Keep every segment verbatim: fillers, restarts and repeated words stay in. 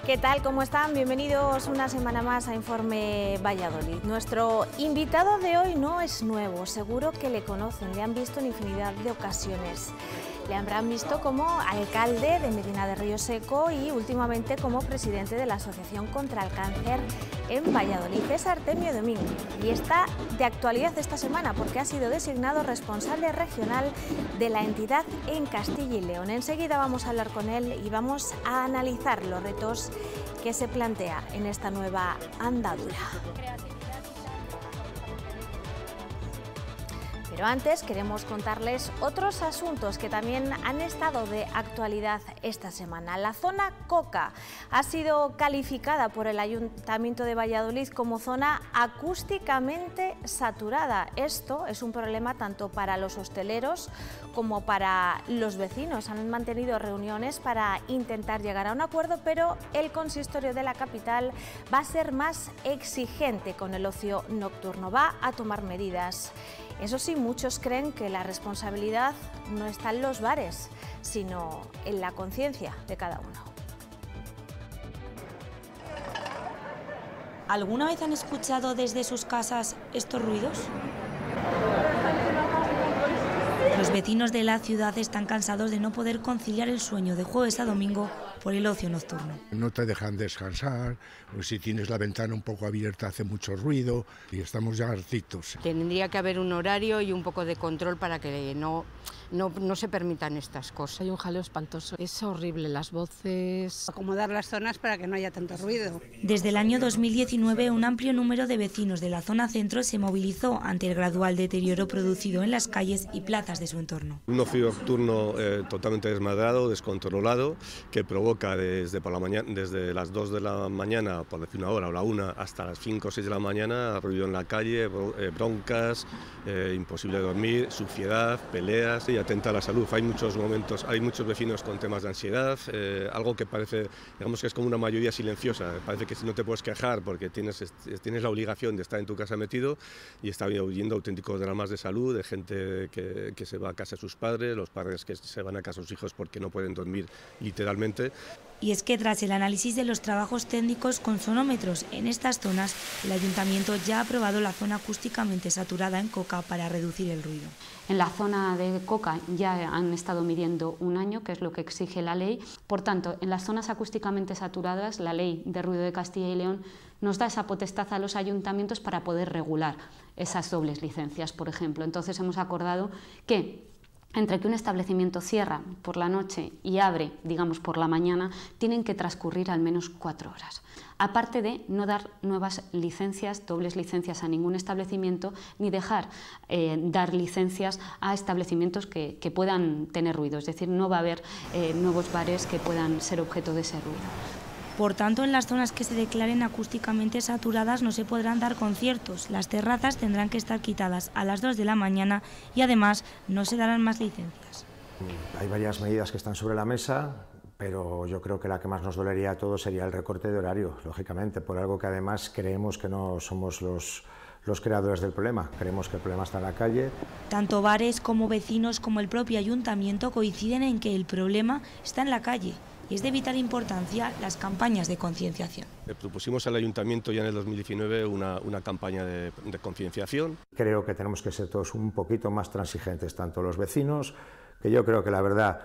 ¿Qué tal? ¿Cómo están? Bienvenidos una semana más a Informe Valladolid. Nuestro invitado de hoy no es nuevo, seguro que le conocen, le han visto en infinidad de ocasiones. Le habrán visto como alcalde de Medina de Río Seco y últimamente como presidente de la Asociación contra el Cáncer en Valladolid. Es Artemio Domingo y está de actualidad esta semana porque ha sido designado responsable regional de la entidad en Castilla y León. Enseguida vamos a hablar con él y vamos a analizar los retos que se plantea en esta nueva andadura. Pero antes queremos contarles otros asuntos que también han estado de actualidad esta semana. La zona Coca ha sido calificada por el Ayuntamiento de Valladolid como zona acústicamente saturada. Esto es un problema tanto para los hosteleros como para los vecinos. Han mantenido reuniones para intentar llegar a un acuerdo, pero el consistorio de la capital va a ser más exigente con el ocio nocturno. Va a tomar medidas. Eso sí, muchos creen que la responsabilidad no está en los bares, sino en la conciencia de cada uno. ¿Alguna vez han escuchado desde sus casas estos ruidos? Los vecinos de la ciudad están cansados de no poder conciliar el sueño de jueves a domingo por el ocio nocturno. No te dejan descansar, o si tienes la ventana un poco abierta hace mucho ruido y estamos ya hartitos. Tendría que haber un horario y un poco de control para que no, no, no se permitan estas cosas. Hay un jaleo espantoso, es horrible, las voces. Acomodar las zonas para que no haya tanto ruido. Desde el año dos mil diecinueve, un amplio número de vecinos de la zona centro se movilizó ante el gradual deterioro producido en las calles y plazas de su entorno. Un ocio nocturno eh, totalmente desmadrado, descontrolado, que provoca desde, por la mañana, desde las dos de la mañana, por decir una hora o la una, hasta las cinco o seis de la mañana, ruido en la calle, broncas, eh, imposible dormir, suciedad, peleas y atenta a la salud. Hay muchos momentos, hay muchos vecinos con temas de ansiedad, eh, algo que parece, digamos que es como una mayoría silenciosa, parece que si no te puedes quejar porque tienes, tienes la obligación de estar en tu casa metido y está huyendo auténticos dramas de salud, de gente que, que se va a casa de sus padres, los padres que se van a casa de sus hijos porque no pueden dormir literalmente. Y es que tras el análisis de los trabajos técnicos con sonómetros en estas zonas, el Ayuntamiento ya ha aprobado la zona acústicamente saturada en Coca para reducir el ruido. En la zona de Coca ya han estado midiendo un año, que es lo que exige la ley. Por tanto, en las zonas acústicamente saturadas, la ley de ruido de Castilla y León nos da esa potestad a los ayuntamientos para poder regular esas dobles licencias, por ejemplo. Entonces hemos acordado que entre que un establecimiento cierra por la noche y abre, digamos, por la mañana, tienen que transcurrir al menos cuatro horas. Aparte de no dar nuevas licencias, dobles licencias a ningún establecimiento, ni dejar eh, dar licencias a establecimientos que, que puedan tener ruido. Es decir, no va a haber eh, nuevos bares que puedan ser objeto de ese ruido. Por tanto, en las zonas que se declaren acústicamente saturadas no se podrán dar conciertos. Las terrazas tendrán que estar quitadas a las dos de la mañana y además no se darán más licencias. Hay varias medidas que están sobre la mesa, pero yo creo que la que más nos dolería a todos sería el recorte de horario, lógicamente, por algo que además creemos que no somos los, los creadores del problema. Creemos que el problema está en la calle. Tanto bares como vecinos como el propio ayuntamiento coinciden en que el problema está en la calle. Y es de vital importancia las campañas de concienciación. Le propusimos al Ayuntamiento ya en el dos mil diecinueve una, una campaña de, de concienciación. Creo que tenemos que ser todos un poquito más transigentes, tanto los vecinos, que yo creo que la verdad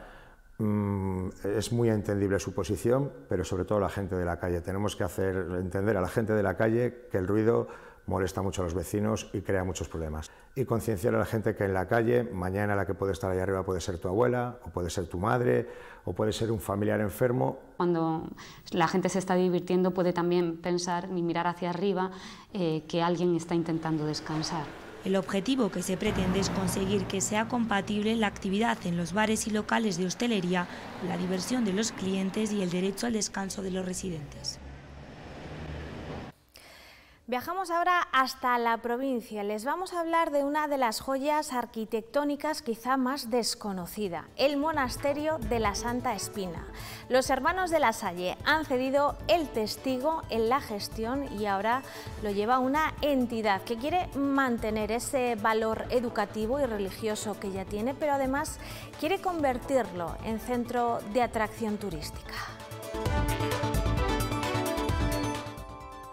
mmm, es muy entendible su posición, pero sobre todo la gente de la calle. Tenemos que hacer entender a la gente de la calle que el ruido molesta mucho a los vecinos y crea muchos problemas. Y concienciar a la gente que en la calle, mañana la que puede estar allá arriba puede ser tu abuela, o puede ser tu madre, o puede ser un familiar enfermo. Cuando la gente se está divirtiendo puede también pensar y mirar hacia arriba eh, que alguien está intentando descansar. El objetivo que se pretende es conseguir que sea compatible la actividad en los bares y locales de hostelería, la diversión de los clientes y el derecho al descanso de los residentes. Viajamos ahora hasta la provincia. Les vamos a hablar de una de las joyas arquitectónicas quizá más desconocida, el monasterio de la Santa Espina. Los hermanos de la Salle han cedido el testigo en la gestión y ahora lo lleva una entidad que quiere mantener ese valor educativo y religioso que ya tiene, pero además quiere convertirlo en centro de atracción turística.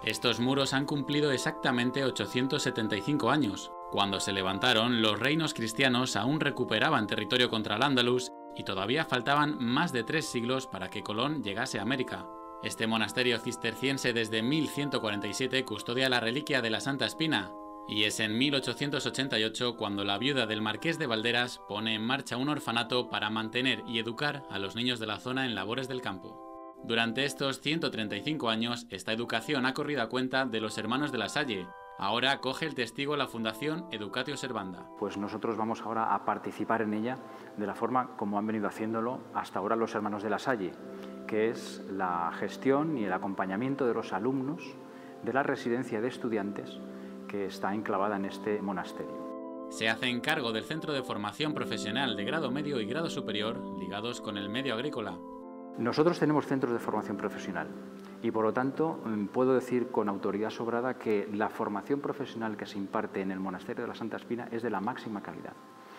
Estos muros han cumplido exactamente ochocientos setenta y cinco años. Cuando se levantaron, los reinos cristianos aún recuperaban territorio contra el Andalus y todavía faltaban más de tres siglos para que Colón llegase a América. Este monasterio cisterciense desde mil ciento cuarenta y siete custodia la reliquia de la Santa Espina, y es en mil ochocientos ochenta y ocho cuando la viuda del marqués de Valderas pone en marcha un orfanato para mantener y educar a los niños de la zona en labores del campo. Durante estos ciento treinta y cinco años, esta educación ha corrido a cuenta de los hermanos de la Salle. Ahora coge el testigo la Fundación Educatio Servanda. Pues nosotros vamos ahora a participar en ella de la forma como han venido haciéndolo hasta ahora los hermanos de la Salle, que es la gestión y el acompañamiento de los alumnos de la residencia de estudiantes que está enclavada en este monasterio. Se hacen cargo del Centro de Formación Profesional de grado medio y grado superior, ligados con el medio agrícola. Nosotros tenemos centros de formación profesional y, por lo tanto, puedo decir con autoridad sobrada que la formación profesional que se imparte en el Monasterio de la Santa Espina es de la máxima calidad.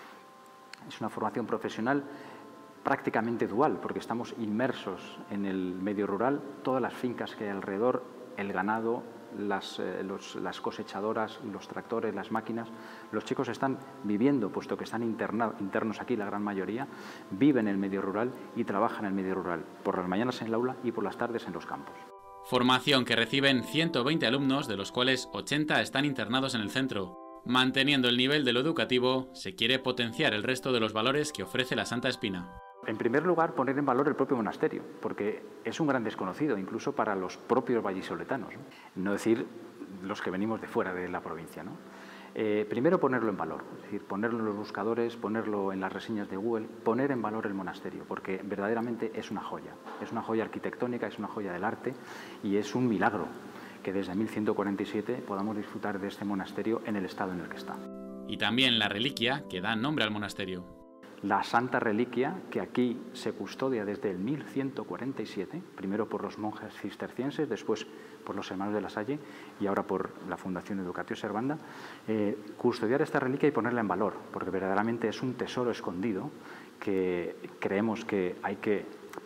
Es una formación profesional prácticamente dual, porque estamos inmersos en el medio rural, todas las fincas que hay alrededor, el ganado, las, eh, los, las cosechadoras, los tractores, las máquinas. Los chicos están viviendo, puesto que están interna, internos aquí, la gran mayoría, viven en el medio rural y trabajan en el medio rural, por las mañanas en el aula y por las tardes en los campos. Formación que reciben ciento veinte alumnos, de los cuales ochenta están internados en el centro. Manteniendo el nivel de lo educativo, se quiere potenciar el resto de los valores que ofrece la Santa Espina. En primer lugar, poner en valor el propio monasterio, porque es un gran desconocido, incluso para los propios vallisoletanos, no, no decir los que venimos de fuera de la provincia, ¿no? Eh, primero ponerlo en valor, es decir, ponerlo en los buscadores, ponerlo en las reseñas de Google, poner en valor el monasterio, porque verdaderamente es una joya, es una joya arquitectónica, es una joya del arte y es un milagro que desde mil ciento cuarenta y siete podamos disfrutar de este monasterio en el estado en el que está. Y también la reliquia que da nombre al monasterio. La Santa Reliquia, que aquí se custodia desde el mil ciento cuarenta y siete, primero por los monjes cistercienses, después por los hermanos de la Salle y ahora por la Fundación Educatio Servanda, eh, custodiar esta reliquia y ponerla en valor, porque verdaderamente es un tesoro escondido que creemos que hay que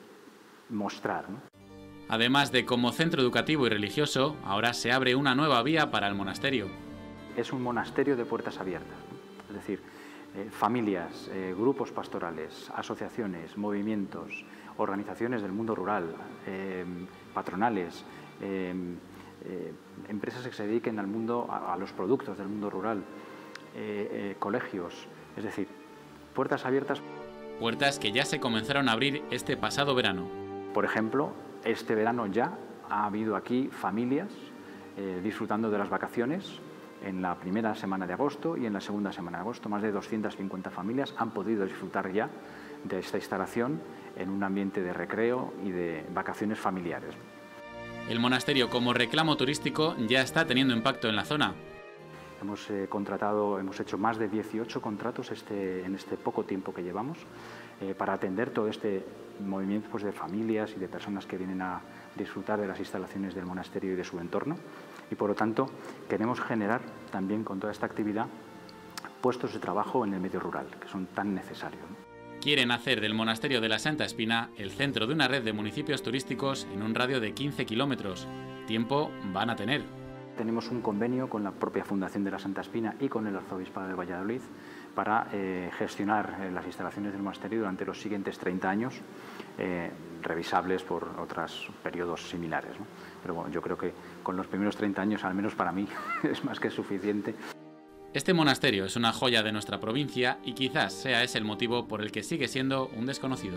mostrar, ¿no? Además de como centro educativo y religioso, ahora se abre una nueva vía para el monasterio. Es un monasterio de puertas abiertas, ¿no? Es decir, Eh, familias, eh, grupos pastorales, asociaciones, movimientos, organizaciones del mundo rural, eh, patronales, eh, eh, empresas que se dediquen al mundo, a, a los productos del mundo rural, eh, eh, colegios, es decir, puertas abiertas. Puertas que ya se comenzaron a abrir este pasado verano. Por ejemplo, este verano ya ha habido aquí familias eh, disfrutando de las vacaciones. En la primera semana de agosto y en la segunda semana de agosto, más de doscientas cincuenta familias han podido disfrutar ya de esta instalación en un ambiente de recreo y de vacaciones familiares. El monasterio, como reclamo turístico, ya está teniendo impacto en la zona. Hemos eh, contratado, hemos hecho más de dieciocho contratos este, en este poco tiempo que llevamos eh, para atender todo este movimiento, pues, de familias y de personas que vienen a disfrutar de las instalaciones del monasterio y de su entorno. Y, por lo tanto, queremos generar también con toda esta actividad puestos de trabajo en el medio rural, que son tan necesarios, ¿no? Quieren hacer del monasterio de la Santa Espina el centro de una red de municipios turísticos en un radio de quince kilómetros. Tiempo van a tener. Tenemos un convenio con la propia Fundación de la Santa Espina y con el Arzobispado de Valladolid para eh, gestionar eh, las instalaciones del monasterio durante los siguientes treinta años, eh, revisables por otros periodos similares, ¿no? Pero bueno, yo creo que con los primeros treinta años, al menos para mí, es más que suficiente. Este monasterio es una joya de nuestra provincia y quizás sea ese el motivo por el que sigue siendo un desconocido.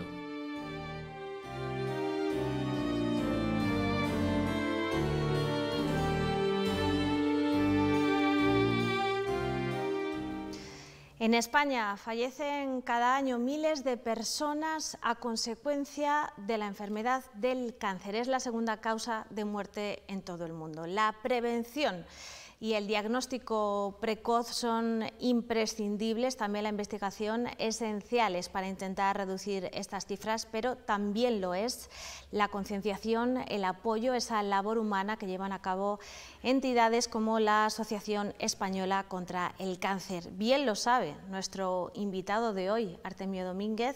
En España fallecen cada año miles de personas a consecuencia de la enfermedad del cáncer. Es la segunda causa de muerte en todo el mundo. La prevención y el diagnóstico precoz son imprescindibles, también la investigación esenciales para intentar reducir estas cifras, pero también lo es la concienciación, el apoyo, esa labor humana que llevan a cabo entidades como la Asociación Española contra el Cáncer. Bien lo sabe nuestro invitado de hoy, Artemio Domínguez,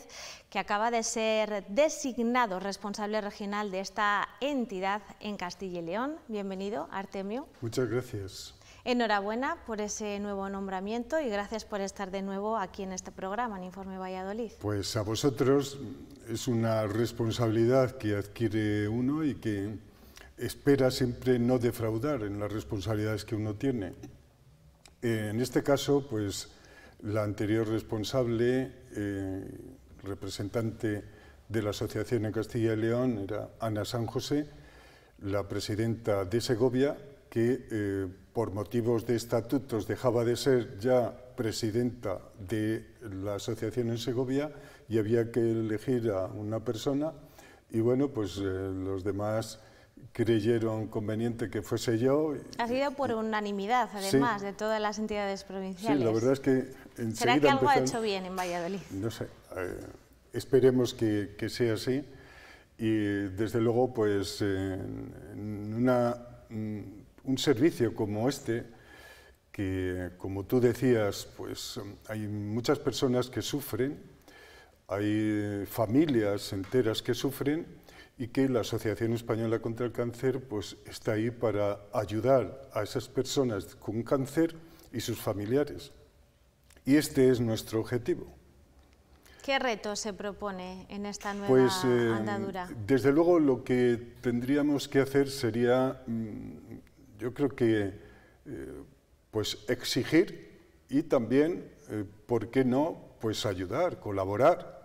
que acaba de ser designado responsable regional de esta entidad en Castilla y León. Bienvenido, Artemio. Muchas gracias. Enhorabuena por ese nuevo nombramiento y gracias por estar de nuevo aquí en este programa, en Informe Valladolid. Pues a vosotros, es una responsabilidad que adquiere uno y que espera siempre no defraudar en las responsabilidades que uno tiene. En este caso, pues la anterior responsable, eh, representante de la asociación en Castilla y León, era Ana San José, la presidenta de Segovia, que eh, por motivos de estatutos dejaba de ser ya presidenta de la asociación en Segovia y había que elegir a una persona y bueno, pues eh, los demás creyeron conveniente que fuese yo. Ha sido por unanimidad, además, sí, de todas las entidades provinciales. Sí, la verdad es que enseguida ¿Será que algo empezaron... ha hecho bien en Valladolid? No sé, eh, esperemos que, que sea así y desde luego pues en, en una... un servicio como este, que como tú decías, pues hay muchas personas que sufren, hay familias enteras que sufren y que la Asociación Española contra el Cáncer pues está ahí para ayudar a esas personas con cáncer y sus familiares. Y este es nuestro objetivo. ¿Qué reto se propone en esta nueva pues, eh, andadura? Desde luego lo que tendríamos que hacer sería... yo creo que eh, pues exigir y también, eh, ¿por qué no?, pues ayudar, colaborar,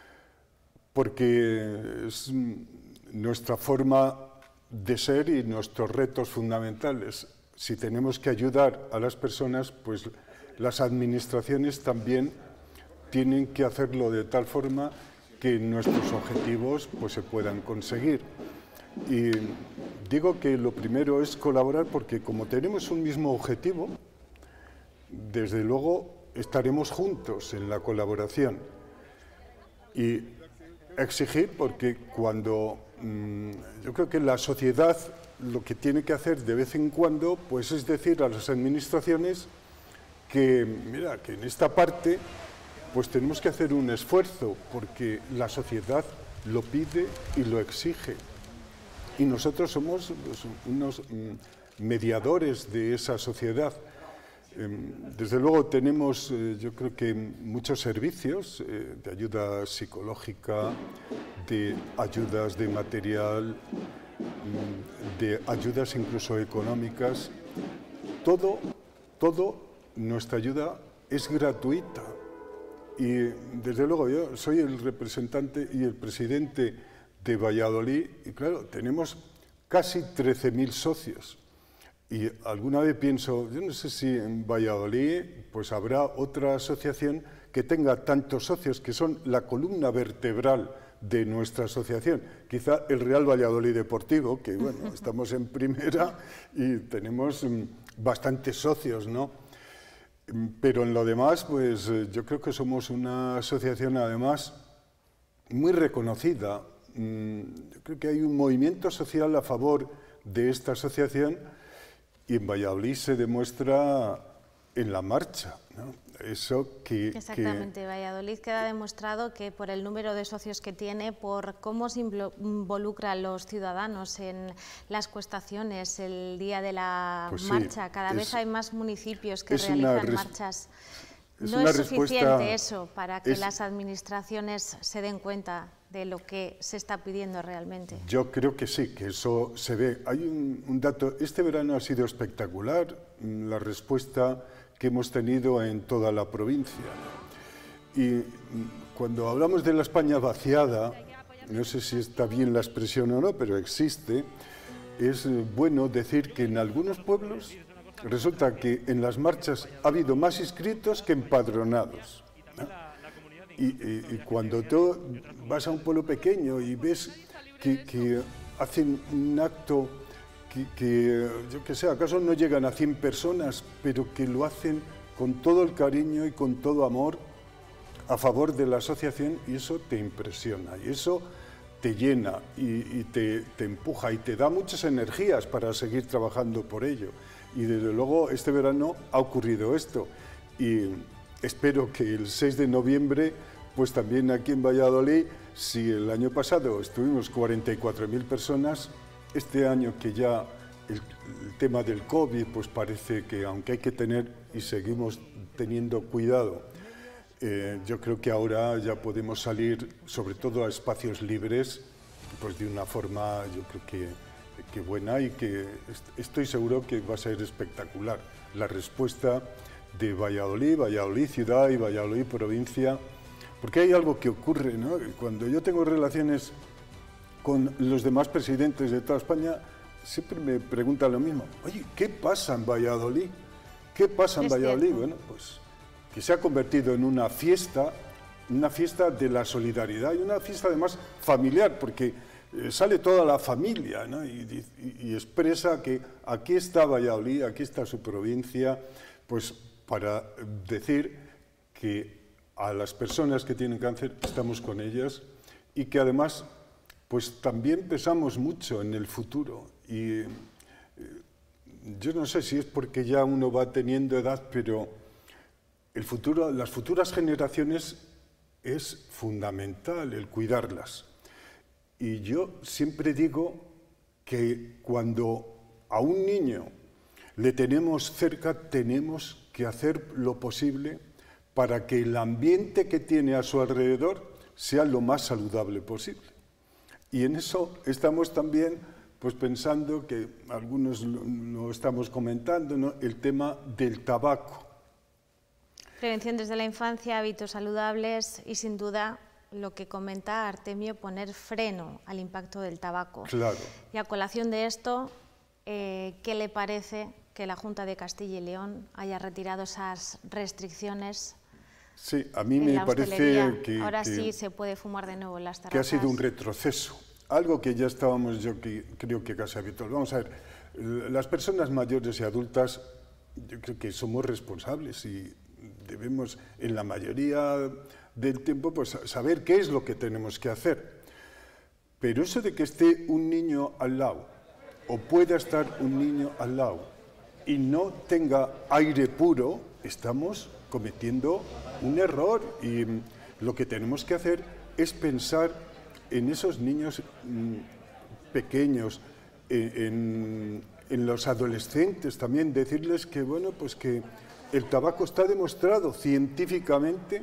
porque es nuestra forma de ser y nuestros retos fundamentales. Si tenemos que ayudar a las personas, pues las administraciones también tienen que hacerlo de tal forma que nuestros objetivos pues se puedan conseguir. Y digo que lo primero es colaborar porque como tenemos un mismo objetivo, desde luego estaremos juntos en la colaboración. Y exigir porque cuando mmm, yo creo que la sociedad lo que tiene que hacer de vez en cuando pues es decir a las administraciones que, mira, que en esta parte pues tenemos que hacer un esfuerzo porque la sociedad lo pide y lo exige. Y nosotros somos pues, unos mm, mediadores de esa sociedad. Eh, desde luego tenemos, eh, yo creo que muchos servicios eh, de ayuda psicológica, de ayudas de material, mm, de ayudas incluso económicas. Todo, todo, nuestra ayuda es gratuita. Y desde luego yo soy el representante y el presidente de Valladolid, y claro, tenemos casi trece mil socios. Y alguna vez pienso, yo no sé si en Valladolid pues habrá otra asociación que tenga tantos socios, que son la columna vertebral de nuestra asociación. Quizá el Real Valladolid Deportivo, que bueno, estamos en primera y tenemos um, bastantes socios, ¿no? Pero en lo demás, pues yo creo que somos una asociación además muy reconocida. Yo creo que hay un movimiento social a favor de esta asociación y en Valladolid se demuestra en la marcha, ¿no? Eso que... Exactamente, que... Valladolid queda demostrado que por el número de socios que tiene, por cómo se involucran los ciudadanos en las cuestaciones, el día de la pues marcha, sí, cada es, vez hay más municipios que es realizan marchas. Es no es respuesta, suficiente eso para que es, las administraciones se den cuenta de lo que se está pidiendo realmente. Yo creo que sí, que eso se ve. Hay un, un dato, este verano ha sido espectacular, la respuesta que hemos tenido en toda la provincia. Y cuando hablamos de la España vaciada, no sé si está bien la expresión o no, pero existe, es bueno decir que en algunos pueblos resulta que en las marchas ha habido más inscritos que empadronados, ¿no? Y, y, y cuando tú vas a un pueblo pequeño y ves que, que hacen un acto que, que, yo que sé, acaso no llegan a cien personas, pero que lo hacen con todo el cariño y con todo amor a favor de la asociación, y eso te impresiona, y eso te llena y, y te, te empuja y te da muchas energías para seguir trabajando por ello. Y desde luego este verano ha ocurrido esto y espero que el seis de noviembre pues también aquí en Valladolid, si el año pasado estuvimos cuarenta y cuatro mil personas, este año que ya el, el tema del COVID, pues parece que aunque hay que tener y seguimos teniendo cuidado, eh, yo creo que ahora ya podemos salir, sobre todo a espacios libres, pues de una forma, yo creo que, que buena y que est estoy seguro que va a ser espectacular la respuesta de Valladolid, Valladolid ciudad y Valladolid provincia, porque hay algo que ocurre, ¿no? Cuando yo tengo relaciones con los demás presidentes de toda España, siempre me preguntan lo mismo. Oye, ¿qué pasa en Valladolid? ¿Qué pasa en Valladolid? Cierto. Bueno, pues que se ha convertido en una fiesta, una fiesta de la solidaridad y una fiesta además familiar, porque eh, sale toda la familia, ¿no? y, y, y expresa que aquí está Valladolid, aquí está su provincia, pues para decir que a las personas que tienen cáncer estamos con ellas y que además pues también pensamos mucho en el futuro y eh, yo no sé si es porque ya uno va teniendo edad, pero el futuro, las futuras generaciones es fundamental el cuidarlas. Y yo siempre digo que cuando a un niño le tenemos cerca, tenemos que hacer lo posible para que el ambiente que tiene a su alrededor sea lo más saludable posible. Y en eso estamos también pues, pensando, que algunos lo, lo estamos comentando, ¿no? El tema del tabaco. Prevención desde la infancia, hábitos saludables y sin duda lo que comenta Artemio, poner freno al impacto del tabaco. Claro. Y a colación de esto, eh, ¿qué le parece que la Junta de Castilla y León haya retirado esas restricciones? Sí, a mí me parece que, ahora que, sí se puede fumar de nuevo en las terrazas. Que ha sido un retroceso, algo que ya estábamos, yo que, creo que casi habitual. Vamos a ver, las personas mayores y adultas, yo creo que somos responsables y debemos, en la mayoría del tiempo, pues saber qué es lo que tenemos que hacer. Pero eso de que esté un niño al lado, o pueda estar un niño al lado, y no tenga aire puro, estamos cometiendo un error y lo que tenemos que hacer es pensar en esos niños mmm, pequeños, en, en los adolescentes también, decirles que, bueno, pues que el tabaco está demostrado científicamente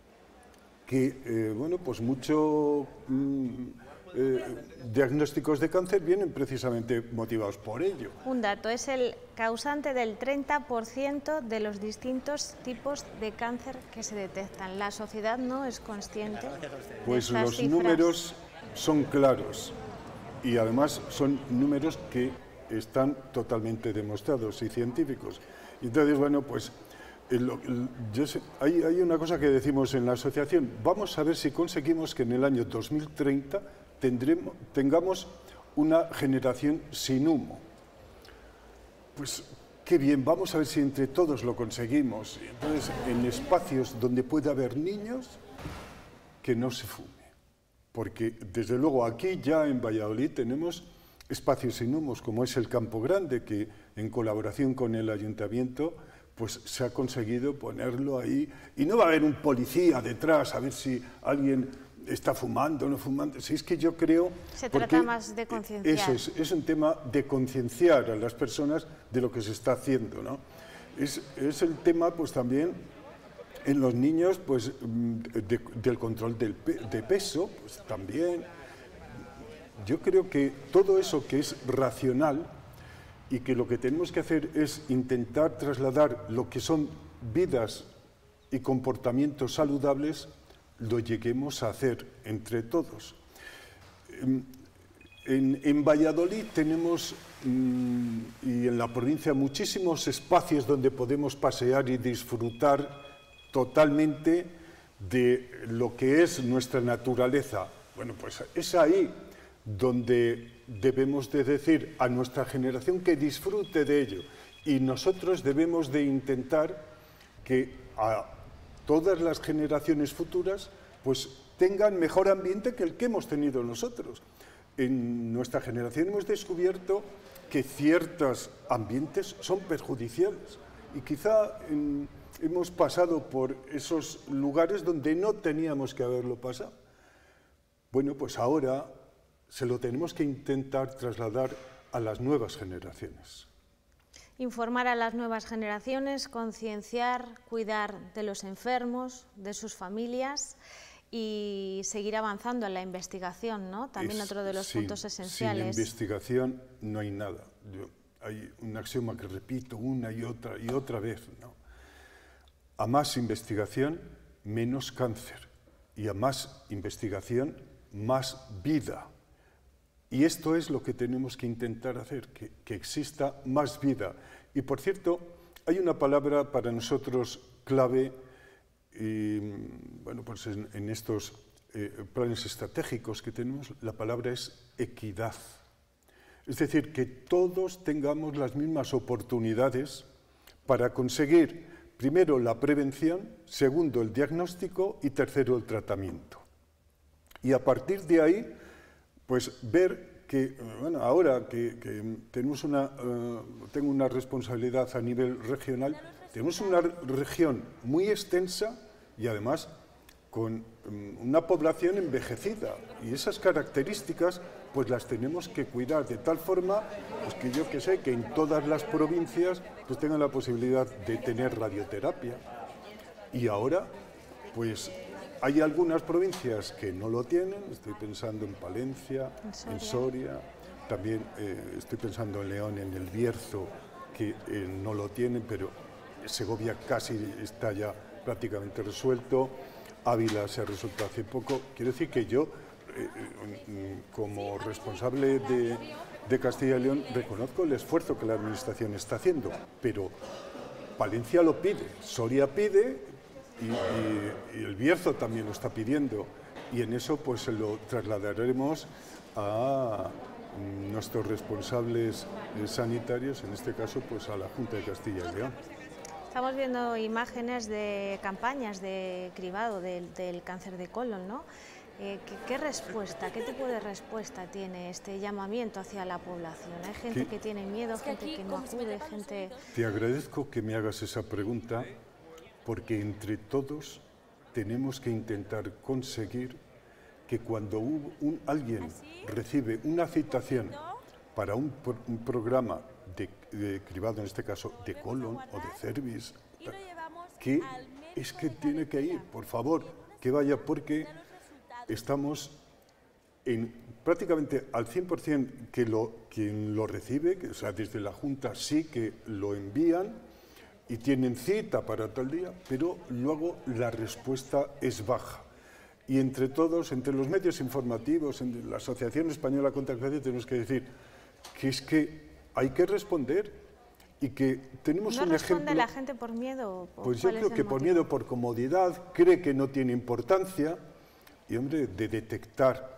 que, eh, bueno, pues muchos mmm, eh, diagnósticos de cáncer vienen precisamente motivados por ello. Un dato, es el causante del treinta por ciento de los distintos tipos de cáncer que se detectan. La sociedad no es consciente. Pues de los cifras. números son claros y además son números que están totalmente demostrados y científicos. Entonces, bueno, pues el, el, yo sé, hay, hay una cosa que decimos en la asociación, vamos a ver si conseguimos que en el año dos mil treinta tendremos, tengamos una generación sin humo. Pues qué bien, vamos a ver si entre todos lo conseguimos. Entonces, en espacios donde pueda haber niños, que no se fume. Porque, desde luego, aquí ya en Valladolid tenemos espacios sin humos, como es el Campo Grande, que en colaboración con el ayuntamiento pues se ha conseguido ponerlo ahí. Y no va a haber un policía detrás a ver si alguien está fumando o no fumando. Si es que yo creo... Se trata más de concienciar. Eso es, es un tema de concienciar a las personas de lo que se está haciendo, ¿no? Es, es el tema, pues también, en los niños, pues de, del control del pe, de peso, pues también. Yo creo que todo eso que es racional y que lo que tenemos que hacer es intentar trasladar lo que son vidas y comportamientos saludables, lo lleguemos a hacer entre todos. En, en Valladolid tenemos, mmm, y en la provincia, muchísimos espacios donde podemos pasear y disfrutar totalmente de lo que es nuestra naturaleza. Bueno, pues es ahí donde debemos de decir a nuestra generación que disfrute de ello, y nosotros debemos de intentar que a todas las generaciones futuras pues tengan mejor ambiente que el que hemos tenido nosotros. En nuestra generación hemos descubierto que ciertos ambientes son perjudiciales y quizá en, hemos pasado por esos lugares donde no teníamos que haberlo pasado. Bueno, pues ahora se lo tenemos que intentar trasladar a las nuevas generaciones. Informar a las nuevas generaciones, concienciar, cuidar de los enfermos, de sus familias y seguir avanzando en la investigación, ¿no? También es, otro de los sin, puntos esenciales. Sin investigación no hay nada. Yo, hay un axioma que repito una y otra y otra vez, ¿no? A más investigación, menos cáncer. Y a más investigación, más vida. Y esto es lo que tenemos que intentar hacer, que, que exista más vida. Y por cierto, hay una palabra para nosotros clave, y, bueno, pues en, en estos eh, planes estratégicos que tenemos, la palabra es equidad. Es decir, que todos tengamos las mismas oportunidades para conseguir, primero, la prevención, segundo, el diagnóstico y tercero, el tratamiento. Y a partir de ahí, pues ver que, bueno, ahora que, que tenemos una, uh, tengo una responsabilidad a nivel regional, tenemos una región muy extensa y además con um, una población envejecida. Y esas características pues las tenemos que cuidar de tal forma pues, que yo que sé, que en todas las provincias pues tengan la posibilidad de tener radioterapia. Y ahora, pues hay algunas provincias que no lo tienen, estoy pensando en Palencia, en Soria, en Soria también eh, estoy pensando en León, en el Bierzo, que eh, no lo tienen, pero Segovia casi está ya prácticamente resuelto, Ávila se ha resuelto hace poco. Quiero decir que yo, eh, eh, como responsable de, de Castilla y León, reconozco el esfuerzo que la Administración está haciendo, pero Palencia lo pide, Soria pide, Y, y, y el Bierzo también lo está pidiendo, y en eso pues se lo trasladaremos a nuestros responsables sanitarios, en este caso pues a la Junta de Castilla y León. Estamos viendo imágenes de campañas de cribado del, del cáncer de colon, ¿no? Eh, ¿qué, ¿Qué respuesta, qué tipo de respuesta tiene este llamamiento hacia la población? ¿Hay gente que tiene miedo, gente que no acude, gente...? Te agradezco que me hagas esa pregunta, porque entre todos tenemos que intentar conseguir que cuando un, alguien recibe una citación para un, un programa de, de cribado, en este caso de colon o de cervix, que es que tiene que ir, por favor, que vaya, porque estamos en prácticamente al cien por cien que lo, quien lo recibe, que, o sea, desde la Junta sí que lo envían, y tienen cita para tal día, pero luego la respuesta es baja. Y entre todos, entre los medios informativos, entre la Asociación Española contra el Cáncer, tenemos que decir que es que hay que responder y que tenemos ¿No un ejemplo... ¿No responde la gente por miedo? Pues yo creo que por miedo, por comodidad, cree que no tiene importancia y, hombre, de detectar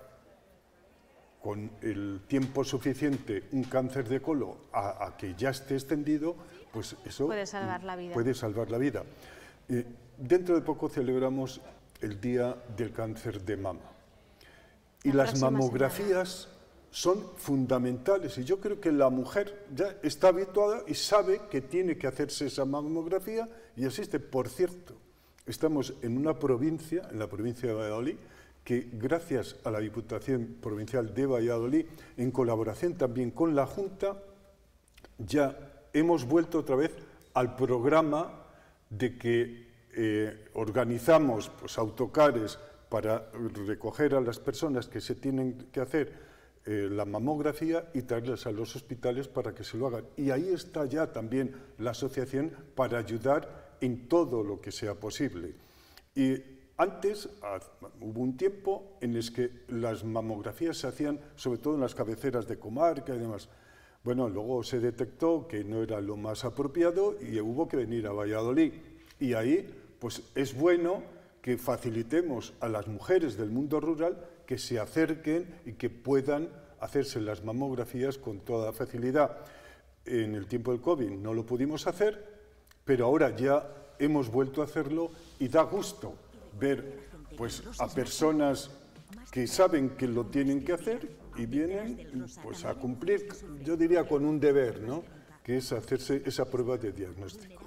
con el tiempo suficiente un cáncer de colon a, a que ya esté extendido, pues eso puede salvar la vida. Puede salvar la vida. Eh, dentro de poco celebramos el Día del Cáncer de Mama. Y la las mamografías semana. son fundamentales. Y yo creo que la mujer ya está habituada y sabe que tiene que hacerse esa mamografía y existe. Por cierto, estamos en una provincia, en la provincia de Valladolid, que gracias a la Diputación Provincial de Valladolid, en colaboración también con la Junta, ya hemos vuelto otra vez al programa de que eh, organizamos pues, autocares para recoger a las personas que se tienen que hacer eh, la mamografía y traerlas a los hospitales para que se lo hagan. Y ahí está ya también la asociación para ayudar en todo lo que sea posible. Y antes hubo un tiempo en el que las mamografías se hacían sobre todo en las cabeceras de comarca y demás. Bueno, luego se detectó que no era lo más apropiado y hubo que venir a Valladolid. Y ahí pues es bueno que facilitemos a las mujeres del mundo rural que se acerquen y que puedan hacerse las mamografías con toda facilidad. En el tiempo del COVID no lo pudimos hacer, pero ahora ya hemos vuelto a hacerlo y da gusto ver pues, a personas que saben que lo tienen que hacer y vienen pues, a cumplir, yo diría, con un deber, ¿no? Que es hacerse esa prueba de diagnóstico.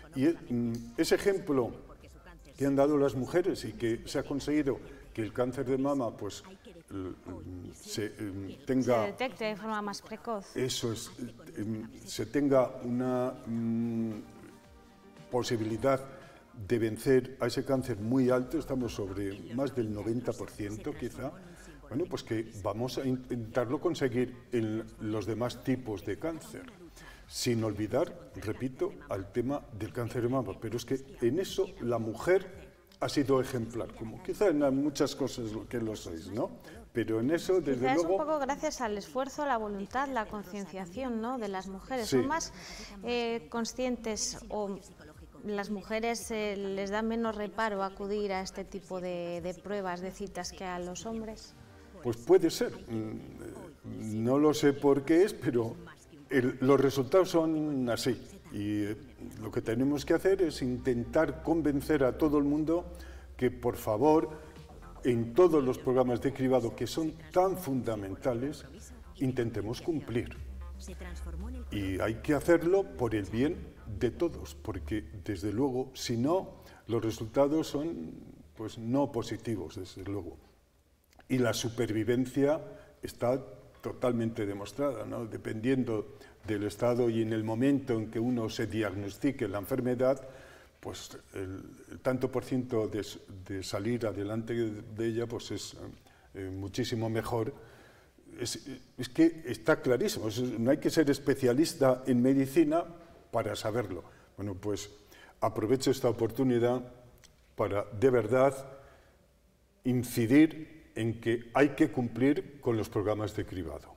Y ese ejemplo que han dado las mujeres y que se ha conseguido que el cáncer de mama pues se tenga... Se detecte de forma más precoz. Eso es, se tenga una mm, posibilidad de vencer a ese cáncer muy alto, estamos sobre más del noventa por ciento quizá, bueno, pues que vamos a intentarlo conseguir en los demás tipos de cáncer, sin olvidar, repito, al tema del cáncer de mama, pero es que en eso la mujer ha sido ejemplar, como quizá en muchas cosas que lo sois, ¿no? Pero en eso, desde Quizá luego... es un poco gracias al esfuerzo, la voluntad, la concienciación, ¿no?, de las mujeres. Sí. Son más eh, conscientes o las mujeres eh, les da menos reparo acudir a este tipo de, de pruebas, de citas que a los hombres. Pues puede ser. No lo sé por qué es, pero el, los resultados son así. Y eh, lo que tenemos que hacer es intentar convencer a todo el mundo que, por favor, en todos los programas de cribado que son tan fundamentales, intentemos cumplir. Y hay que hacerlo por el bien de todos, porque, desde luego, si no, los resultados son pues, no positivos, desde luego. Y la supervivencia está totalmente demostrada, ¿no? Dependiendo del estado y en el momento en que uno se diagnostique la enfermedad, pues el, el tanto por ciento de, de salir adelante de ella pues es eh, muchísimo mejor. Es, es que está clarísimo, es, no hay que ser especialista en medicina para saberlo. Bueno, pues aprovecho esta oportunidad para de verdad incidir en que hay que cumplir con los programas de cribado.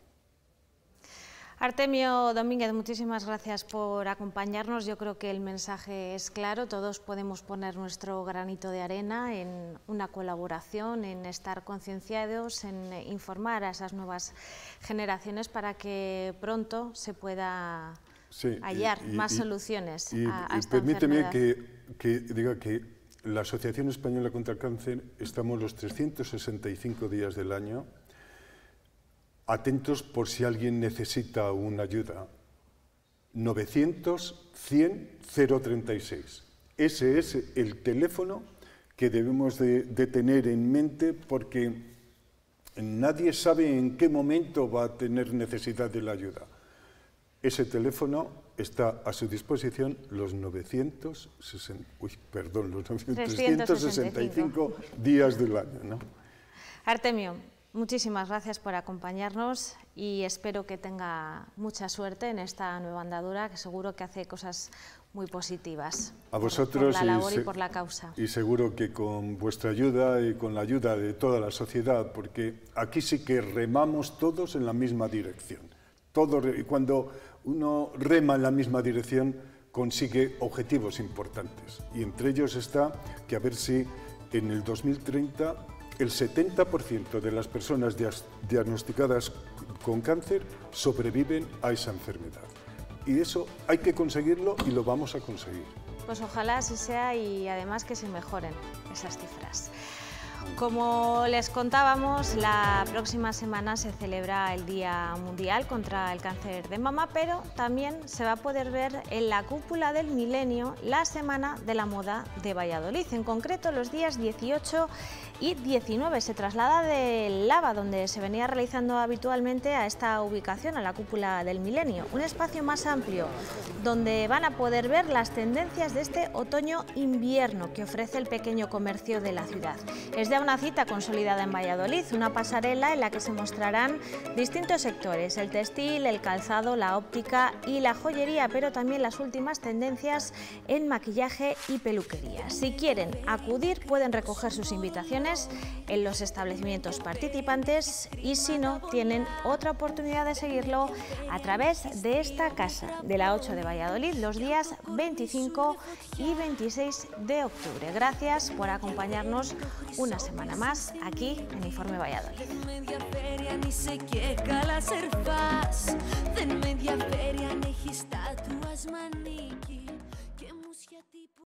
Artemio Domínguez, muchísimas gracias por acompañarnos. Yo creo que el mensaje es claro, todos podemos poner nuestro granito de arena en una colaboración, en estar concienciados, en informar a esas nuevas generaciones para que pronto se pueda sí, hallar y, más y, soluciones y, a, a y esta permíteme enfermedad. que, que diga que la Asociación Española contra el Cáncer estamos los trescientos sesenta y cinco días del año atentos por si alguien necesita una ayuda. novecientos, cien, cero treinta y seis. Ese es el teléfono que debemos de, de tener en mente porque nadie sabe en qué momento va a tener necesidad de la ayuda. Ese teléfono está a su disposición los novecientos sesenta, uy, perdón, los trescientos sesenta y cinco días del año, ¿no? Artemio, muchísimas gracias por acompañarnos y espero que tenga mucha suerte en esta nueva andadura, que seguro que hace cosas muy positivas. A vosotros por la labor y, y por la causa. Y seguro que con vuestra ayuda y con la ayuda de toda la sociedad, porque aquí sí que remamos todos en la misma dirección. Todo, cuando uno rema en la misma dirección, consigue objetivos importantes. Y entre ellos está que a ver si en el dos mil treinta el setenta por ciento de las personas diagnosticadas con cáncer sobreviven a esa enfermedad. Y eso hay que conseguirlo y lo vamos a conseguir. Pues ojalá así sea y además que se mejoren esas cifras. Como les contábamos, la próxima semana se celebra el Día Mundial contra el Cáncer de Mama, pero también se va a poder ver en la Cúpula del Milenio la Semana de la Moda de Valladolid. En concreto, los días dieciocho y diecinueve se traslada de Lava, donde se venía realizando habitualmente, a esta ubicación, a la Cúpula del Milenio. Un espacio más amplio, donde van a poder ver las tendencias de este otoño-invierno que ofrece el pequeño comercio de la ciudad. Es ya una cita consolidada en Valladolid, una pasarela en la que se mostrarán distintos sectores, el textil, el calzado, la óptica y la joyería, pero también las últimas tendencias en maquillaje y peluquería. Si quieren acudir, pueden recoger sus invitaciones en los establecimientos participantes y si no, tienen otra oportunidad de seguirlo a través de esta casa de la ocho de Valladolid los días veinticinco y veintiséis de octubre. Gracias por acompañarnos una semana más aquí en Informe Valladolid.